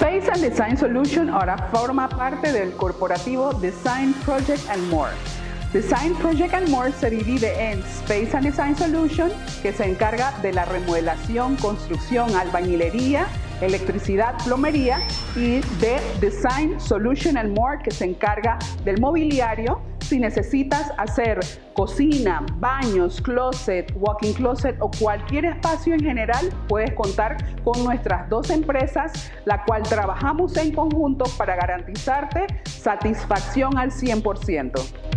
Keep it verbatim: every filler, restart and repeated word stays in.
Space and Design Solution ahora forma parte del corporativo Design Project and More. Design Project and More se divide en Space and Design Solution, que se encarga de la remodelación, construcción, albañilería, electricidad, plomería, y de Design Solution and More, que se encarga del mobiliario. Si necesitas hacer cocina, baños, closet, walk-in closet o cualquier espacio en general, puedes contar con nuestras dos empresas, la cual trabajamos en conjunto para garantizarte satisfacción al cien por ciento.